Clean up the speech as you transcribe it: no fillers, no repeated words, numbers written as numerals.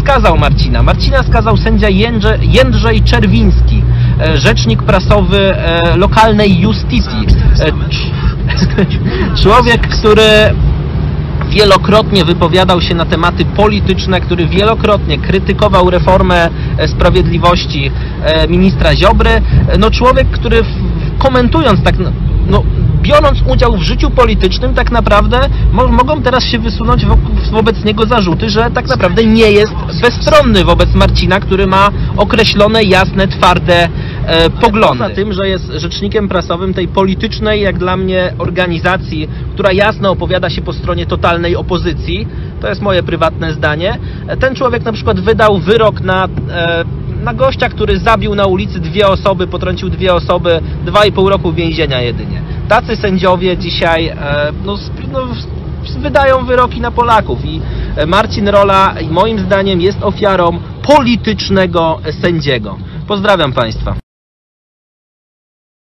skazał Marcina? Marcina skazał sędzia Jędrzej Czerwiński, rzecznik prasowy lokalnej Justicji. Człowiek, który wielokrotnie wypowiadał się na tematy polityczne, który wielokrotnie krytykował reformę sprawiedliwości ministra Ziobry. No człowiek, który komentując tak, biorąc udział w życiu politycznym, tak naprawdę mogą teraz się wysunąć wobec niego zarzuty, że tak naprawdę nie jest bezstronny wobec Marcina, który ma określone, jasne, twarde poglądy. Poza tym, że jest rzecznikiem prasowym tej politycznej, jak dla mnie, organizacji, która jasno opowiada się po stronie totalnej opozycji, to jest moje prywatne zdanie, ten człowiek na przykład wydał wyrok na gościa, który zabił na ulicy 2 osoby, potrącił 2 osoby, 2,5 roku więzienia jedynie. Tacy sędziowie dzisiaj wydają wyroki na Polaków i Marcin Rola moim zdaniem jest ofiarą politycznego sędziego. Pozdrawiam Państwa.